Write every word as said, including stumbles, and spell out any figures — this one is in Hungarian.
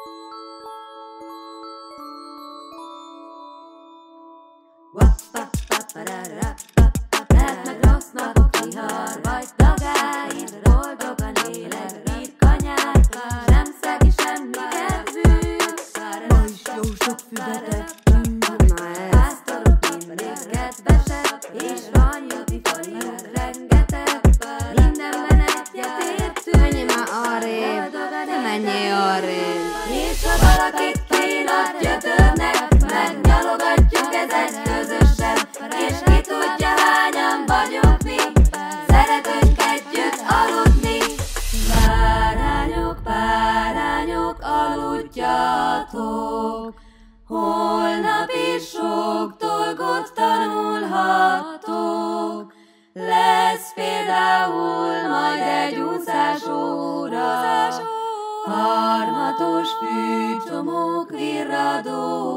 Lehet meg rossz napok, vihar vagy dagály, boldogan élet, bír kanyár, nem szegi semmi kedvünk. Ma is jó sok füvet ettünk, pásztorok mindig kedvesek, és van juti fajuk rengeteg, mindenben egyet értünk. Menjél már arrébb, ne menjél arrébb. És ha valakit kínat gyötörnek, megnyalogatjuk ezek közösen, és ki tudja hányan vagyunk mi, szeretünk együtt aludni. Bárányok, bárányok, aludjatok, holnap is sok dolgot tanulhatok. Lesz például majd egy úszás óra, harmatos fűcsomók virradó.